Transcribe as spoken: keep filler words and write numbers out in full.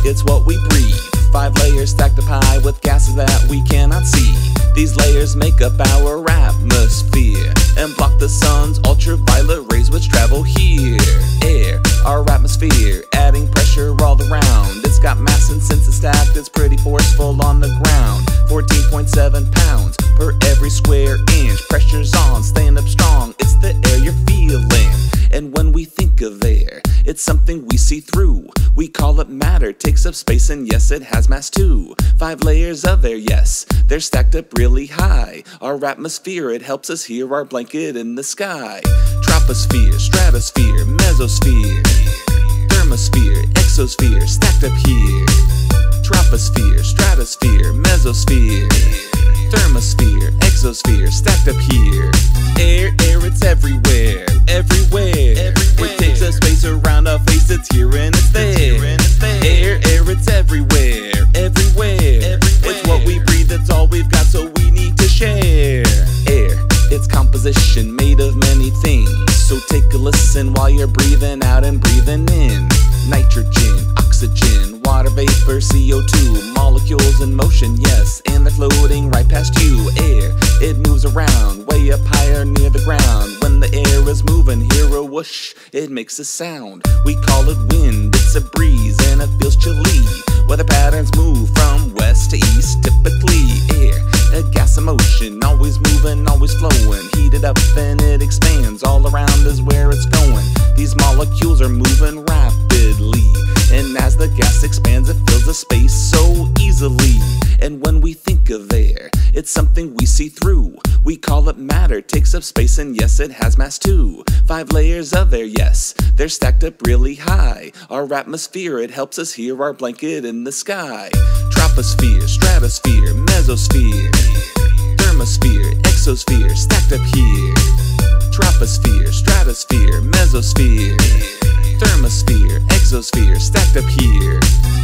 it's what we breathe. Five layers stacked up high with gases that we cannot see. These layers make up our atmosphere and block the sun's ultraviolet rays which travel here. Air, our atmosphere, adding pressure all around. It's got mass, and since it's stacked, it's pretty forceful on the ground. fourteen point seven pounds per every square inch. Pressure's on, stand up strong, it's the air you're feeling. And when we think of air, it's something we see through. We call it matter, takes up space, and yes, it has mass too. Five layers of air, yes, they're stacked up really high. Our atmosphere, it helps us hear our blanket in the sky. Troposphere, stratosphere, mesosphere, thermosphere, exosphere, stacked up here. Troposphere, stratosphere, mesosphere, thermosphere, exosphere, stacked up here. Air, air, it's everywhere, everywhere, everywhere. It takes up space around our face, it's here and it's there. Air, air, it's everywhere, everywhere, everywhere. It's what we breathe, it's all we've got, so we need to share. Air, its composition made of many things, so take a listen while you're breathing out and breathing in. Nitrogen, oxygen, water vapor, C O two, molecules in motion, yes, and they're floating right past you. Air, it moves around, way up higher near the ground. When the air is moving, hear a whoosh, it makes a sound. We call it wind, it's a breeze, and it feels chilly. Weather patterns move from west to east, typically. Air, a gas in motion, always moving, always flowing. Heated up and it expands, all around is where it's going. These molecules are moving rapidly, and as the gas expands, it fills the space so easily. And when we think of air, it's something we see through. We call it matter, takes up space, and yes, it has mass too. Five layers of air, yes, they're stacked up really high. Our atmosphere, it helps us hear our blanket in the sky. Troposphere, stratosphere, mesosphere, thermosphere, exosphere, stacked up here. Troposphere, stratosphere, mesosphere, thermosphere, exosphere, stacked up here.